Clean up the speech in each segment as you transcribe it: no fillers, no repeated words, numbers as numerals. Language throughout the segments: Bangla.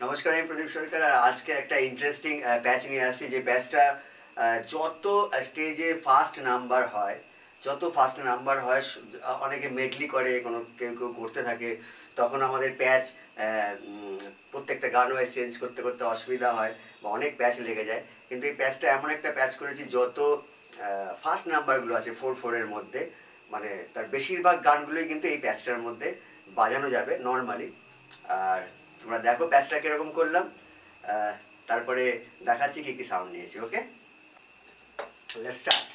নমস্কার, আমি প্রদীপ সরকার। আর আজকে একটা ইন্টারেস্টিং প্যাচ নিয়ে আসছি, যে প্যাচটা যত স্টেজে ফার্স্ট নাম্বার হয়, অনেকে মেডলি করে, কেউ কেউ করতে থাকে, তখন আমাদের প্যাচ প্রত্যেকটা গান ওয়াইজ চেঞ্জ করতে করতে অসুবিধা হয় বা অনেক প্যাচ লেগে যায়। কিন্তু এই প্যাচটা এমন একটা প্যাচ করেছি, যত ফার্স্ট নাম্বারগুলো আছে 4/4-এর মধ্যে, মানে তার বেশিরভাগ গানগুলোই কিন্তু এই প্যাচটার মধ্যে বাজানো যাবে নর্মালি। আর তোমরা দেখো প্যাচটা কিরকম করলাম, তারপরে দেখাচ্ছি কি কি সাউন্ড নিয়েছি। Okay, let's start.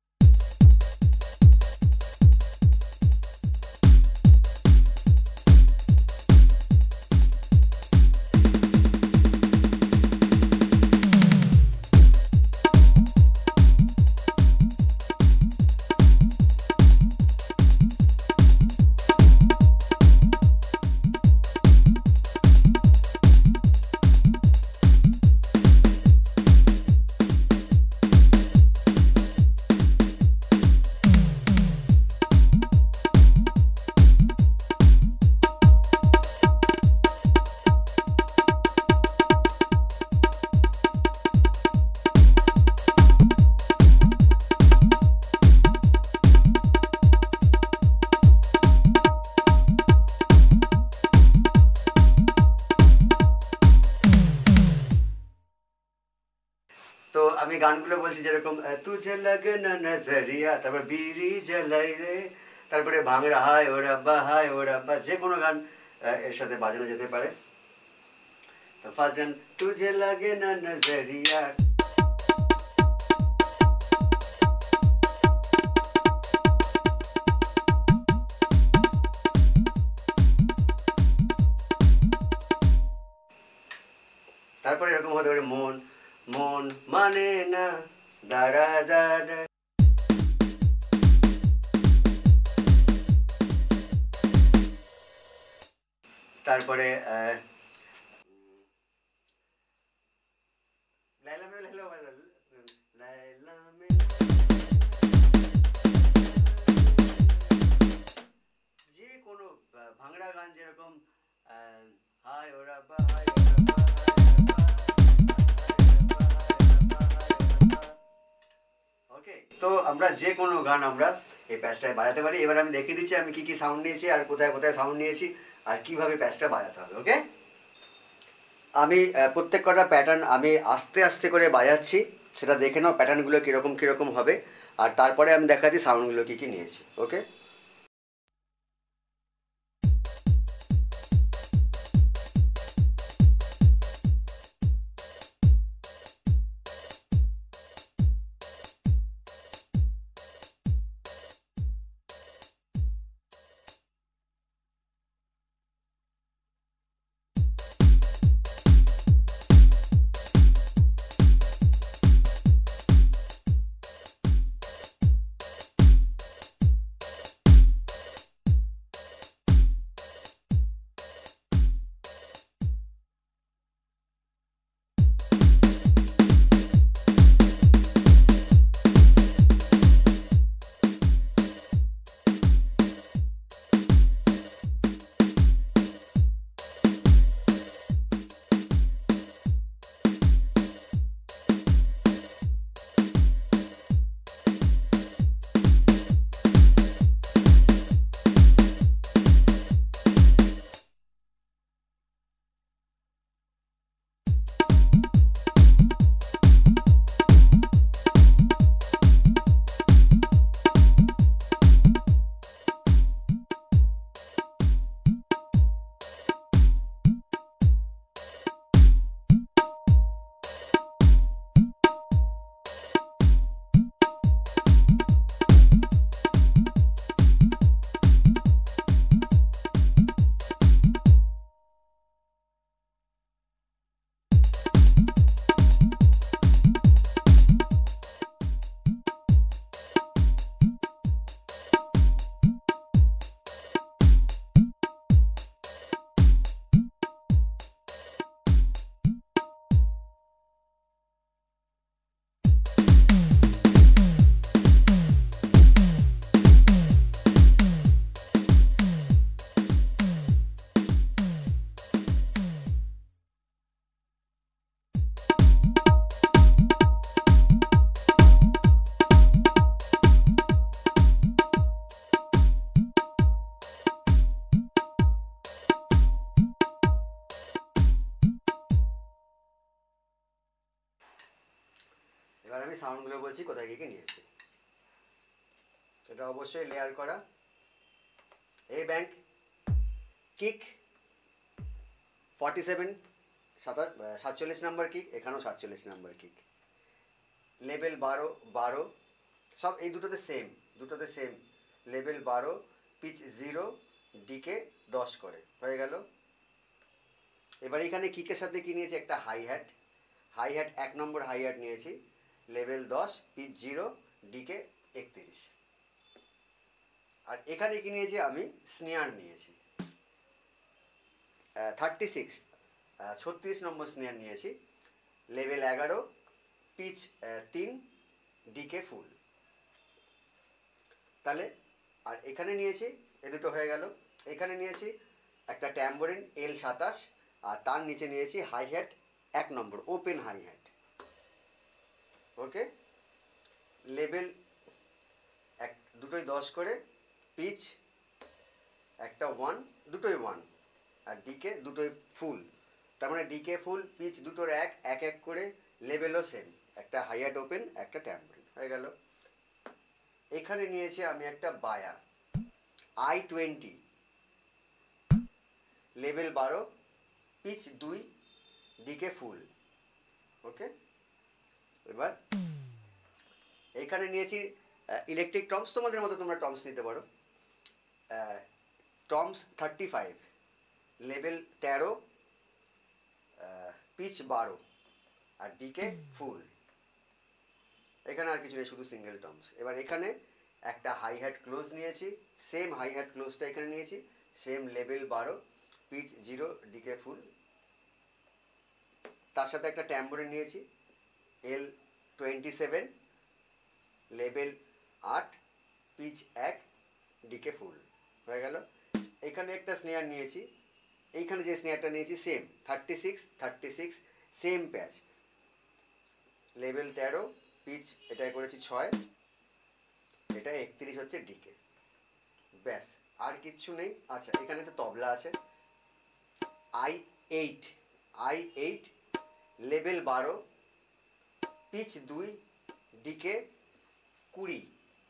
তো আমি গানগুলো বলছি, যেরকম তুঝে লাগে না নজরিয়া, তারপর বিড়ি জ্বালাই রে, তারপরে ভাঙড়া হায় ও রাব্বা হায় ও রাব্বা, যে কোনো গান এর সাথে বাজানো যেতে পারে। তো ফার্স্ট গান তুঝে লাগে না নজরিয়া, তারপরে এরকম হতে পারে মন মন মানে না দাঁড়া দাঁড়া, তারপরে লাইলা মে লাইলা লাইলা মে, যে কোনো ভাঙড়া গান, যেরকম হায় ও রাব্বা হায় ও রাব্বা ওকে। তো আমরা যে কোনো গান আমরা এই প্যাচটায় বাজাতে পারি। এবার আমি দেখিয়ে দিচ্ছি আমি কি কি সাউন্ড নিয়েছি আর কোথায় কোথায় সাউন্ড নিয়েছি আর কিভাবে প্যাচটা বাজাতে হবে। ওকে, আমি প্রত্যেক কটা প্যাটার্ন আমি আস্তে আস্তে করে বাজাচ্ছি, সেটা দেখে নাও প্যাটার্নগুলো কীরকম কীরকম হবে, আর তারপরে আমি দেখাচ্ছি সাউন্ডগুলো কী কী নিয়েছি। ওকে, আমি সাউন্ডগুলো বলছি কোথায় গিয়ে নিয়েছি। এটা অবশ্যই লেয়ার করা। এ ব্যাংক কিক 47 47 নাম্বার কিক, এখানেও 47 নাম্বার কিক। লেভেল 12 সব এই দুটোতে সেম লেভেল 12, পিচ 0, ডিকে 10 করে হয়ে গেল। এবার এখানে কিকের সাথে কি নিয়েছি, একটা hi hat 1 number hi hat নিয়েছি, লেভেল 10, পিচ 0, ডিকে 31। আর এখানে কি নিয়েছি, আমি স্নেয়ার নিয়েছি 36 নম্বর স্নেয়ার নিয়েছি, লেভেল 11, পিচ 3, ডিকে ফুল। তাহলে আর এখানে নিয়েছি, এ দুটো হয়ে গেল। এখানে নিয়েছি একটা ট্যাম্বোরিন L27, আর তার নিচে নিয়েছি hi hat 1 number open hi hat. Okay, level দুটোই 10 করে, পিচ একটা 1, দুটোই 1, আর ডিকে দুটোই ফুল। তার মানে ডিকে ফুল, পিচ দুটোর 1 করে, লেভেলও সেম, একটা হাই হ্যাট ওপেন, একটা ট্যাম্বোরিন হয়ে গেল। এখানে নিয়েছি আমি একটা বায়া I20, level 12, pitch 2, decay full. Okay, এবার এখানে নিয়েছি ইলেকট্রিক টমস, তোমাদের মতো তোমরা টমস নিতে পারো। টমস 35, লেভেল 13, পিচ 12, আর ডিকে ফুল। এখানে আর কিছু নেই, শুধু সিঙ্গেল টমস। এবার এখানে একটা হাই হ্যাট ক্লোজ নিয়েছি, সেম হাই হ্যাট ক্লোজটা এখানে নিয়েছি, same level 12, pitch 0, decay full. তার সাথে একটা ট্যাম্বোরিন নিয়েছি L27, লেভেল 8, পিচ 1, ডিকে ফুল হয়ে গেল। এখানে একটা স্নেয়ার নিয়েছি, এইখানে যে স্নেয়ারটা নিয়েছি same 36 same patch, level 13, pitch এটাই করেছি 6, এটা 31 হচ্ছে ডিকে। ব্যাস, আর কিচ্ছু নেই। আচ্ছা, এখানে তো তবলা আছে I8, লেভেল 12, পিচ 2, ডিকে 20।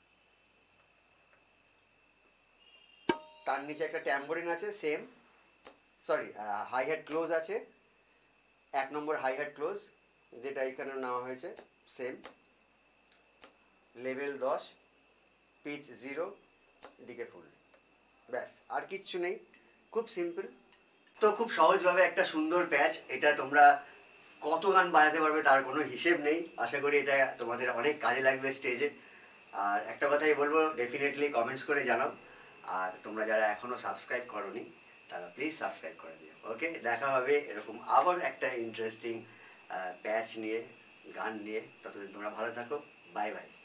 তার নিচে একটা ট্যাম্বোরিন আছে same, sorry hi hat close আছে, 1 নম্বর হাই হ্যাট ক্লোজ, যেটা এখানে নেওয়া হয়েছে same, level 10, pitch 0, decay full. ব্যাস, আর কিচ্ছু নেই, খুব সিম্পল। তো খুব সহজভাবে একটা সুন্দর প্যাচ, এটা তোমরা কত গান বাজাতে পারবে তার কোনো হিসেব নেই। আশা করি এটা তোমাদের অনেক কাজে লাগবে স্টেজে। আর একটা কথাই বলবো, ডেফিনেটলি কমেন্টস করে জানাও। আর তোমরা যারা এখনও সাবস্ক্রাইব করোনি তারা প্লিজ সাবস্ক্রাইব করে দিও। ওকে, দেখা হবে এরকম আবার একটা ইন্টারেস্টিং প্যাচ নিয়ে, গান নিয়ে। ততদিন তোমরা ভালো থাকো, বাই বাই।